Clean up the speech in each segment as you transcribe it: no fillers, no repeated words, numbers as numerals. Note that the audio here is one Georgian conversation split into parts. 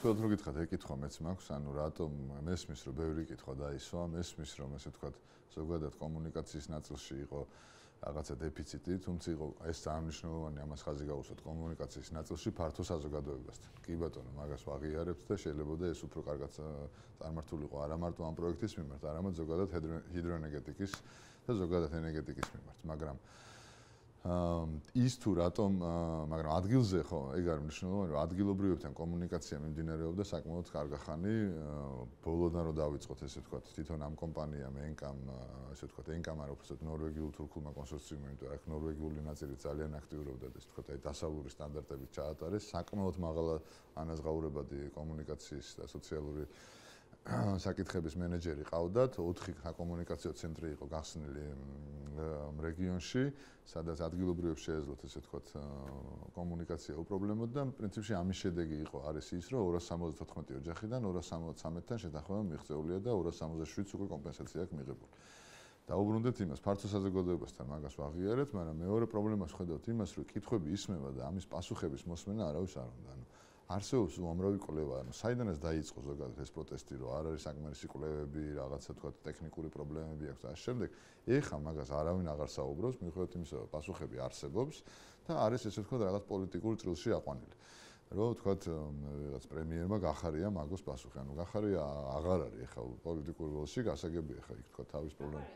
მოგესწრებათ რომ გითხრათ, ეკითხვა მეც მაქვს, ანუ რატომ მესმის რომ ბევრი კითხვა დაისვა, მესმის რომ ესე ვთქვათ, ზოგადად კომუნიკაციის ნაწილში იყო რაღაცა დეფიციტი, თუმცა იყო ეს სამნიშნულოვანი ამას ხაზი გაუსვათ კომუნიკაციის ნაწილში ფართო საზოგადოებასთან. კი ბატონო, მაგას ვაღიარებთ და შეიძლება ეს უფრო კარგად წარმართულიყო არა მარტო ამ პროექტის მიმართ, არამედ ზოგადად ჰიდროენერგეტიკის და ზოგადად ენერგეტიკის მიმართ, მაგრამ ის თუ რატომ, მაგრამ ადგილზე ხო, ეგ არის მნიშვნელოვანი, რომ ადგილობრივებთან კომუნიკაცია მიმდინარეობდა საკმაოდ კარგი ხანი, ბოლოდან რომ დავიწყოთ, ესე ვთქვათ, თვითონ ამ კომპანიამ ენკამ, ესე ვთქვათ, ენკამ არ უბრალოდ ნორვეგიულ-თურქულმა კონსორციუმმა, იმიტომ რომ აქ ნორვეგიული ნაწილი ძალიან აქტიურობდა და ესე ვთქვათ, აი დასავლური სტანდარტებით ჩაატარეს, საკმაოდ მაღლა ანაზღაურებადი კომუნიკაციის და სოციალური საკითხების მენეჯერი ყავდათ, 4 საკომუნიკაციო ცენტრი იყო გახსნილი რეგიონში, სადაც ადგილობრივებს შეეძლოთ ესე ვთქვათ კომუნიკაცია უპრობლემოდ და პრინციპში ამის შედეგი იყო არის ის, რომ 274 ოჯახიდან 273-თან შეთანხმება მიღწეულია და 267-ს უკვე კომპენსაცია აქვს მიღებული. დაუბრუნდეთ იმას, ფართო საზოგადოებასთან მაგას ვაღიარეთ, მაგრამ მეორე პრობლემას ხედავთ იმას, რომ კითხვები ისმევა და ამის პასუხების მოსმენა არავის არ უნდა. არსებობს უამრავი კვლევა, ანუ საიდანაც დაიწყო ზოგადად ეს პროტესტი, რომ არ არის საკმარისი კვლევები, რაღაცა თქვა ტექნიკური პრობლემები აქვს და ამ შემდეგ, ეხლა მაგას არავინ აღარ საუბრობს, მიუხედავად იმისა, რომ პასუხები არსებობს და არის ესე ვთქვათ რაღაც პოლიტიკურ წრილში აყვანილი. რომ ვთქვათ, რაღაც პრემიერმა გახარია მაგოს პასუხი, ანუ გახარია აღარ არის ეხლა პოლიტიკურ როლში, გასაგებია ეხლა იქ თქვა თავის პრობლემა.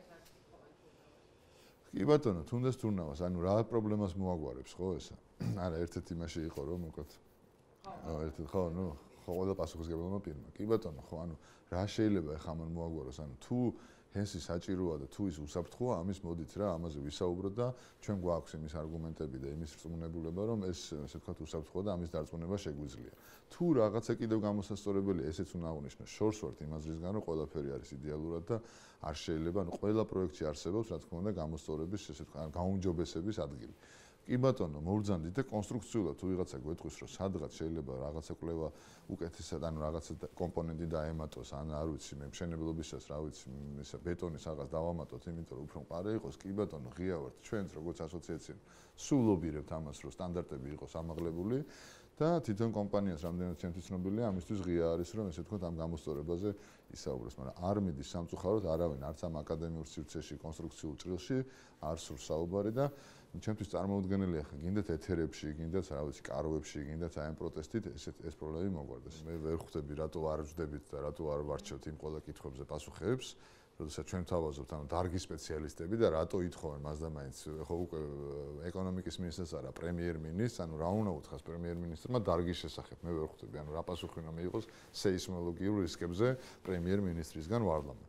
კი ბატონო, თუნდაც თურნავას, ანუ რა პრობლემას მოაგვარებს ხო ესა? არა, ერთ-ერთი იმაში იყო რომ ვთქვათ ერთად ხო, ნუ ყველა პასუხისმგებელმა პირმა. კი ბატონო, ხო, ანუ რა შეიძლება ახლა ამან მოაგვაროს, ანუ თუ ჰენსი საჭიროა და თუ ის უსაფრთხოა, ამის მოდით რა, ამაზე ვისაუბროთ და ჩვენ გვაქვს იმის არგუმენტები და იმის რწმუნებულება, რომ ეს ესე ვთქვათ უსაფრთხოა და ამის დარწმუნება შეგვიძლია. თუ რაღაცა კიდევ გამოსასწორებელი, ესეც უნდა აღნიშნოს, შორს ვართ იმაზრისგან, რომ ყველაფერი არის იდეალურად და არ შეიძლება, ანუ ყველა პროექტში არსებობს, რა თქმა უნდა, გამოსწორების, ესე ვთქვათ, გაუმჯობესების ადგილი. კი ბატონო, მოვბრძანდით და კონსტრუქციულად თუ ვიღაცა გვეტყვის, რომ სადღაც შეიძლება რაღაცა კვლევა უკეთესად, ანუ რაღაცა კომპონენტი დაემატოს, ან არ ვიცი, მე მშენებლობისას, რა ვიცი, ისა ბეტონის რაღაც დავამატოთ, იმიტომ რომ უფრო მყარი იყოს, კი ბატონო, ღია ვართ, ჩვენც როგორც ასოციაცია სულ ლობირებთ ამას, რომ სტანდარტები იყოს ამაღლებული და თვითონ კომპანიას რამდენად ჩემთვის ცნობილია, ამისთვის ღია არის, რომ ესე ვთქვათ, ამ გამოსწორებაზე ისაუბროს, მაგრამ არ მიდის სამწუხაროდ არავინ არც ამ აკადემიურ სივრცეში, კონსტრუქციულ ჭრილში არ სურს საუბარი და ჩემთვის წარმოუდგენელია ხა გინდათ ეთერებში, გინდათ რა ვიცი, კარვებში, გინდათ აი ამ პროტესტით ეს პრობლემები მოგვარდეს. მე ვერ ხვდები რატო არ ვждებით და რატო არ ვარჩევთ იმ ყველა კითხვებზე პასუხებს, როდესაც ჩვენ თავაზობთ ანუ დარგის სპეციალისტები და რატო ითხოვენ მას და მაინც ხო უკვე ეკონომიკის მინისტრს არა პრემიერ-მინისტრს, ანუ რა უნდა უთხრას პრემიერ-მინისტრმა დარგის შესახებ. მე ვერ ხვდები, ანუ რა პასუხი უნდა მიიღოს სეისმოლოგიურ რისკებზე პრემიერ-მინისტრისგან ვარლამმა.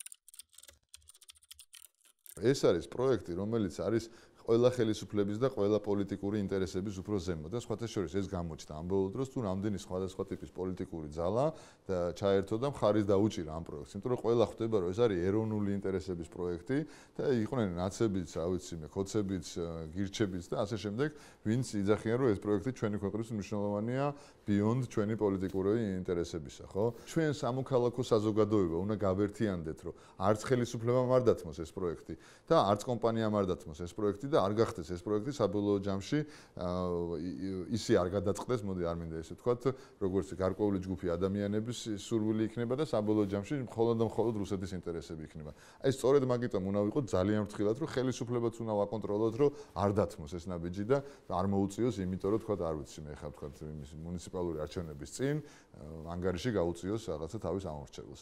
ეს არის პროექტი, რომელიც არის ყველა ხელისუფლების და ყველა პოლიტიკური ინტერესების უფრო ზემო და სხვათა შორის ეს გამოჩნდა ამ ბოლო დროს თუ რამდენი სხვადასხვა ტიპის პოლიტიკური ძალა და ჩაერთო და მხარის დაუჭირა ამ პროექტს. იმიტომ რომ ყველა ხვდება რომ ეს არის ეროვნული ინტერესების პროექტი და იყვნენ ნაცებიც, რა ვიცი მე, ხოცებიც, გირჩებიც და ასე შემდეგ, ვინც იძახიან რომ ეს პროექტი ჩვენი ქვეყნის მნიშვნელოვანია beyond ჩვენი პოლიტიკური ინტერესებისა, ხო? ჩვენ სამოქალაქო საზოგადოება უნდა გავერთიანდეთ, რომ არც ხელისუფლებამ არ დათმოს ეს პროექტი და არც კომპანიამ არ დათმოს ეს პროექტი და არ გახდეს ეს პროექტი საბოლოო ჯამში ისე არ გადაწყდეს, მოდი არ მინდა ესე ვთქვათ, როგორც გარკვეული ჯგუფი ადამიანების სურვილი იქნება და საბოლოო ჯამში მხოლოდ და მხოლოდ რუსეთის ინტერესები იქნება. აი სწორედ მაგიტომ უნდა ვიყოთ ძალიან ფრთხილად, რომ ხელისუფლებაც უნდა ვაკონტროლოთ, რომ არ დათმოს ეს ნაბიჯი და არ მოუწიოს, იმიტომ რომ თქვათ არ ვიცი მე ხა ვთქვათ იმის მუნიციპალური არჩევნების წინ ანგარიში გაუწიოს რაღაცა თავის ამორჩევლს.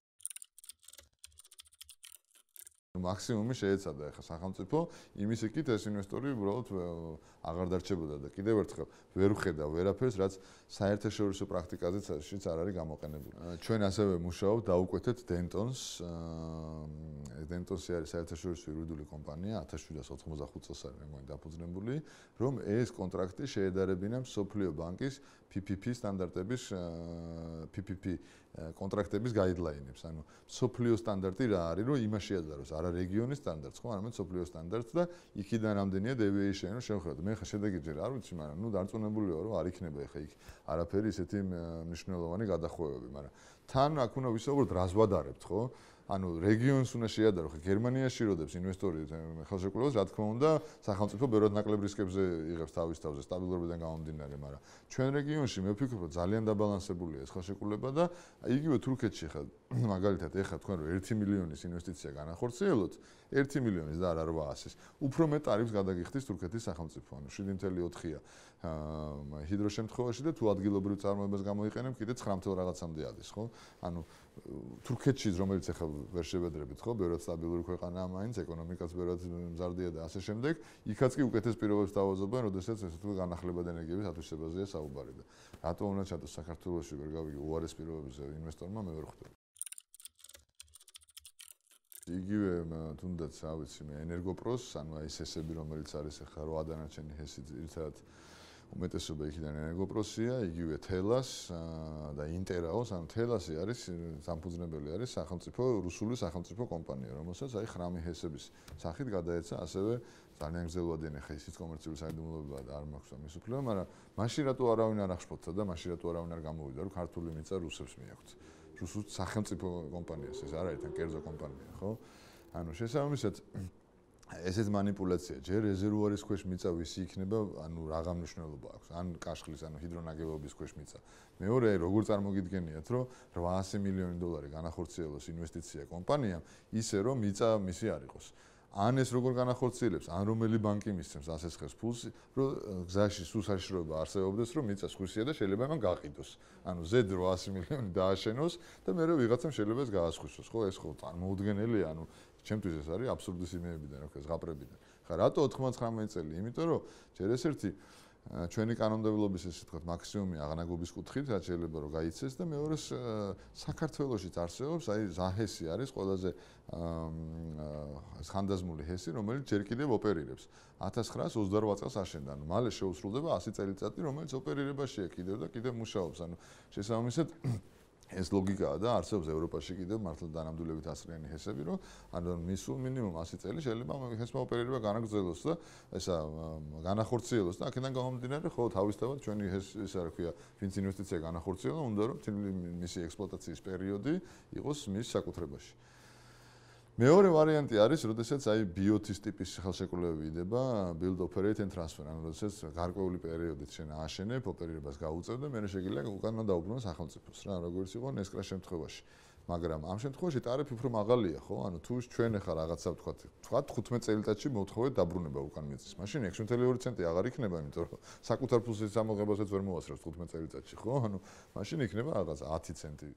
მაქსიმუმი შეეცადა ახლა სახელმწიფო იმის იქით ეს ინვესტორი უბრალოდ აღარ დარჩებოდა და კიდევ ერთხელ ვერ ვხედავ ვერაფერს რაც საერთაშორისო პრაქტიკაზეც არ არის გამოყენებული. ჩვენ ასევე მუშაობთ დაუკვეთეთ დენტონს. დენტონსი არის საერთაშორისო იურიდიული კომპანია 1795 წელს არის მე მგონი დაფუძნებული, რომ ეს კონტრაქტი შეედარებინა მსოფლიო ბანკის PPP სტანდარტების PPP კონტრაქტების გაიდლაინებს. ანუ მსოფლიო სტანდარტი რა არის, რომ იმაში აძაროს არა რეგიონის სტანდარტს, ხო, არამედ მსოფლიო სტანდარტს და იქიდან რამდენია deviation, რომ შევხედოთ. მე ხა შედეგი ჯერ არ ვიცი, მაგრამ ნუ დარწმუნებული ვარ, რომ არ იქნება ხა იქ არაფერი ისეთი მნიშვნელოვანი გადახვევები, მაგრამ თან აქ უნდა ვისაუბროთ, რას ვადარებთ, ხო? ანუ რეგიონს უნდა შეადარო, ხო გერმანიაში როდებს ინვესტორი ხელშეკრულებას, რა თქმა უნდა, სახელმწიფო ბევრად ნაკლებ რისკებზე იღებს თავის თავზე სტაბილურობიდან გამომდინარე, მაგრამ ჩვენ რეგიონში მე ვფიქრობ, რომ ძალიან დაბალანსებულია ეს ხელშეკრულება და იგივე თურქეთში ხა მაგალითად ეხა თქვენ რომ 1 მილიონის ინვესტიცია განახორციელოთ, 1 მილიონის და არა 800-ის. უფრო მეტ ტარიფს გადაგიხდის თურქეთის სახელმწიფო, ანუ 7.4-ია ჰიდრო შემთხვევაში და თუ ადგილობრივ წარმოებას გამოიყენებ, კიდე 9 რაღაცამდე არის, ხო? ანუ თურქეთში რომელიც ახლა ვერ შევედრებით, ხო, ბევრად სტაბილური ქვეყანაა მაინც, ეკონომიკაც ბევრად მზარდია და ასე შემდეგ, იქაც კი უკეთეს პირობებს დავაზობენ, როდესაც ესე თუ განახლებადი ენერგიების ათვისებაზეა საუბარი და რატომ უნდა ჩადოს საქართველოში ვერ გავიგე უარეს პირობებზე ინვესტორმა მე ვერ ხვდები. იგივე თუნდაც, რა ვიცი მე, ენერგოპროს, ანუ აი ესები რომელიც არის ახლა 8 დანარჩენი ჰესი ერთად უმეტესობა იქიდან ენერგოპროსია, იგივე თელას და ინტერაოს, ანუ თელასი არის სამფუძნებელი არის სახელმწიფო რუსული სახელმწიფო კომპანია, რომელსაც აი ხრამი ჰესების სახით გადაეცა ასევე ძალიან გრძელვადიანი ხა ისიც კომერციული საიდუმლოება და არ მაქვს ამის უფლება, მაგრამ მაშინ რატო არავინ არ აღშფოთდა და მაშინ რატო არავინ არ გამოვიდა, რომ ქართული მიწა რუსებს მიაქვთ. რუსულ სახელმწიფო კომპანიას ეს არ არის თან კერძო კომპანია, ხო? ანუ შესაბამისად ესეც манипуляცია. ჯერ რეზერვუარის ქვეშ მიწა ვისი იქნება, ანუ რაღა მნიშვნელობა აქვს. ან კაშხლის, ანუ ჰიდრონაგებობის ქვეშ მიწა. მეორე, როგორ წარმოგიდგენიათ, რომ 800 მილიონი დოლარი განახორციელოს ინვესტიცია კომპანიამ, ისე რომ მიწა მისი არ იყოს. ან ეს როგორ განახორციელებს, ან რომელი ბანკი მისცემს ასესხეს ფულს, რომ გზაში სულ საშიშროება არსებობდეს, რომ მიწა სხვისია და შეიძლება იმან გაყიდოს. ანუ ზედ 800 მილიონი დააშენოს და მეორე ვიღაცამ შეიძლება ეს გაასხვისოს, ხო? ეს ხო წარმოუდგენელია, ანუ ჩემთვის ეს არის აბსურდის იმეებიდან, რა ქვია, ზღაპრებიდან. ხა რატო 99 წელი? იმიტომ რომ ჯერ ეს ერთი ჩვენი კანონმდებლობის ესე ვთქვათ მაქსიმუმი აღნაგობის კუთხით, რაც შეიძლება რომ გაიცეს და მეორე საქართველოშიც არსებობს, აი ზაჰესი არის ყველაზე ხანდაზმული ჰესი, რომელიც ჯერ კიდევ ოპერირებს. 1928 წელს აშენდა, ანუ მალე შეუსრულდება 100 წელიწადი, რომელიც ოპერირებაშია კიდევ და კიდევ მუშაობს. ანუ შესაბამისად ეს ლოგიკაა და არსებობს ევროპაში კიდევ მართლა დანამდვილებით ასრიანი ჰესები, რომ ანუ მისულ მინიმუმ 100 წელი შეიძლება ჰესმა ოპერირება განაგრძელოს და ესა განახორციელოს და აქედან გამომდინარე, ხო, თავისთავად ჩვენი ესა რა ქვია, ვინც ინვესტიცია განახორციელა, უნდა რომ მისი ექსპლუატაციის პერიოდი იყოს მის საკუთრებაში. მეორე ვარიანტი არის, როდესაც აი ბიოთის ტიპის ხელშეკრულებები იდება, build operate and transfer, ანუ როდესაც გარკვეული პერიოდით შენ ააშენებ, ოპერირებას გაუწევ და მერე შეგიძლია უკან დაუბრუნო სახელმწიფოს, რა, როგორც იყო ნესკრას შემთხვევაში. მაგრამ ამ შემთხვევაში ტარიფი უფრო მაღალია, ხო? ანუ თუ ჩვენ ახლა რაღაცა ვთქვათ 15 წელიწადში მოვთხოვეთ დაბრუნება უკან მიწის. მაშინ 6.2 ცენტი აღარ იქნება, იმიტომ რომ საკუთარ ფულს ამოღებასაც ვერ მოვასწრებს 15 წელიწადში, ხო? ანუ მაშინ იქნება რაღაცა 10 ცენტი.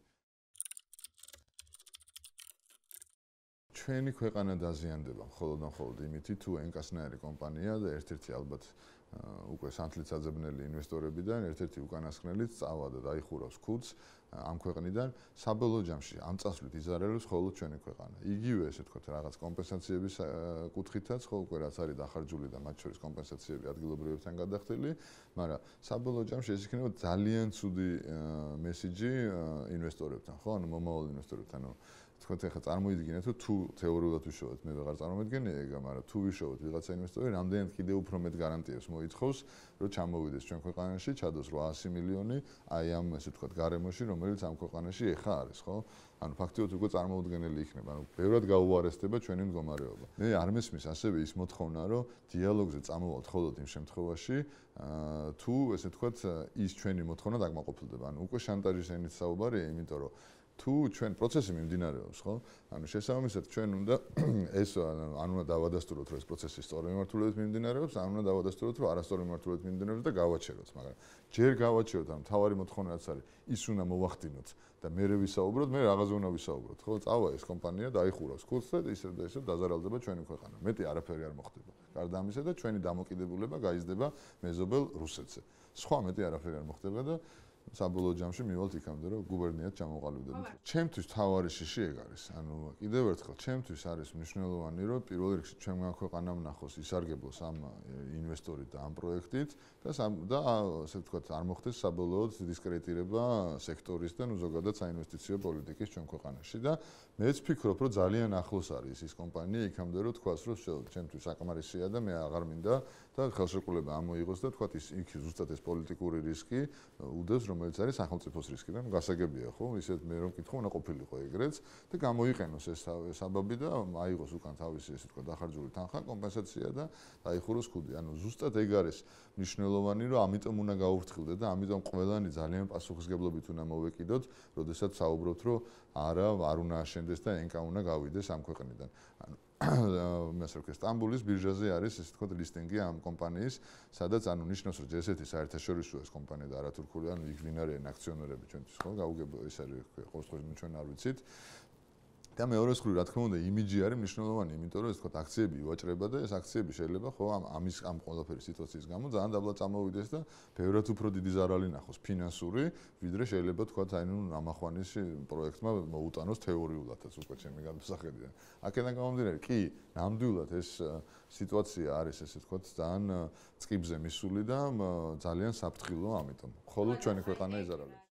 ჩვენი ქვეყანა დაზიანდება მხოლოდ და მხოლოდ იმით, თუ ენკასნაირი კომპანია და ერთ-ერთი ალბათ უკვე სანთლით საძებნელი ინვესტორებიდან ერთ-ერთი უკანასკნელიც წავა და დაიხურავს ქუდს ამ ქვეყნიდან საბოლოო ჯამში ამ წასვლით იზარელებს მხოლოდ ჩვენი ქვეყანა. იგივე ესე ვთქვათ რაღაც კომპენსაციების კუთხითაც ხო უკვე რაც არის დახარჯული და მათ შორის კომპენსაციები ადგილობრივებთან გადახდილი, მაგრამ საბოლოო ჯამში ეს იქნება ძალიან ცუდი მესიჯი ინვესტორებთან, ხო? ანუ მომავალ ინვესტორებთან, ანუ თქვენ ახლა წარმოიდგინეთ, რომ თუ თეორიულად ვიშოვოთ, მე ვეღარ წარმოვიდგენია ეგ, მაგრამ თუ ვიშოვოთ ვიღაცა ინვესტორი, რამდენად კიდევ უფრო მეტ გარანტიებს მოითხოვს, რომ ჩამოვიდეს ჩვენ ქვეყანაში, ჩადოს 800 მილიონი აი ამ ესე ვთქვათ გარემოში, რომელიც ამ ქვეყანაში ეხა არის, ხო? ანუ ფაქტიურად უკვე წარმოუდგენელი იქნება, ანუ ბევრად გაუარესდება ჩვენი მდგომარეობა. მე არ მესმის ასევე ის მოთხოვნა, რომ დიალოგზე წამოვალთ მხოლოდ იმ შემთხვევაში, თუ ესე ვთქვათ ის ჩვენი მოთხოვნა დაკმაყოფილდება. ანუ უკვე შანტაჟის ენით საუბარია, იმიტომ რომ თუ ჩვენ პროცესი მიმდინარეობს, ხო? ანუ შესაბამისად ჩვენ უნდა ეს ან უნდა დავადასტუროთ, რომ ეს პროცესი სწორი მიმართულებით მიმდინარეობს, ან უნდა დავადასტუროთ, რომ არასწორი მიმართულებით მიმდინარეობს და გავაჩეროთ, მაგრამ ჯერ გავაჩეროთ, ანუ თავარი მოთხოვნა რაც არის, ის უნდა მოვახდინოთ და მერე ვისაუბროთ, მე რაღაცა უნდა ვისაუბროთ, ხო? წავა ეს კომპანია დაიხურავს ქუდს და ისევ და ისევ დაზარალდება ჩვენი ქვეყანა. მეტი არაფერი არ მოხდება. გარდა ამისა და ჩვენი დამოკიდებულება გაიზრდება მეზობელ რუსეთზე. სხვა მეტი არაფერი არ მოხდება და საბოლოო ჯამში მივალთ იქამდე, რომ გუბერნიად ჩამოყალიბდებით. ჩემთვის თავარი შიში ეგ არის. ანუ კიდევ ერთხელ, ჩემთვის არის მნიშვნელოვანი, რომ პირველ რიგში ჩვენმა ქვეყანამ ნახოს ისარგებლოს ამ ინვესტორით და ამ პროექტით და ასე ვთქვათ, არ მოხდეს საბოლოოდ დისკრედიტირება სექტორის და ზოგადად საინვესტიციო პოლიტიკის ჩვენ ქვეყანაში და მეც ვფიქრობ, რომ ძალიან ახლოს არის ის კომპანია იქამდე, რომ თქვას, რომ ჩემთვის საკმარისია და მე აღარ მინდა და ხელშეკრულება ამოიღოს და თქვათ ის იქ ზუსტად ეს პოლიტიკური რისკი უდევს, რომელიც არის სახელმწიფოს რისკი და გასაგებია ხო, ისეთ მე რომ კითხო უნდა ყოფილიყო ეგრეც და გამოიყენოს ეს საბაბი და აიღოს უკან თავისი ესე თქვა დახარჯული თანხა, კომპენსაცია და დაიხუროს ქუდი. ანუ ზუსტად ეგ არის მნიშვნელოვანი, რომ ამიტომ უნდა გაუფრთხილდეთ და ამიტომ ყველანი ძალიან პასუხისგებლობით უნდა მოვეკიდოთ, როდესაც საუბრობთ, რომ არ უნდა აშენდეს და ენკა უნდა გავიდეს ამ ქვეყნიდან. ანუ მე ასე ვქო, სტამბოლის ბირჟაზე არის ესე თქვა ლისტინგი ამ კომპანიის, სადაც ანუ ნიშნავს, რომ ჯესეთი საერთაშორისოა ეს კომპანია და არათურქული, ანუ იქ ვინ არიან აქციონერები ჩვენთვის ხო, გაუგებო ეს არის ყოველთვის ჩვენ არ ვიცით. და მეორე მხრივ, რა თქმა უნდა, იმიჯი არის მნიშვნელოვანი, იმიტომ რომ ეს თქვა აქციები ივაჭრება და ეს აქციები შეიძლება ხო ამ ყველაფერი სიტუაციის გამო ძალიან დაბლა წამოვიდეს და ბევრად უფრო დიდი ზარალი ნახოს ფინანსური, ვიდრე შეიძლება თქვა აი ნუ ამახვანის პროექტმა მოუტანოს თეორიულადაც უკვე ჩემი გადმოსახედიდან. აქედან გამომდინარე, კი, ნამდვილად ეს სიტუაცია არის ესე თქვა ძალიან წყიბზე მისული და ძალიან საფრთხილო ამიტომ. ხოლო ჩვენი ქვეყანა იზარალებს.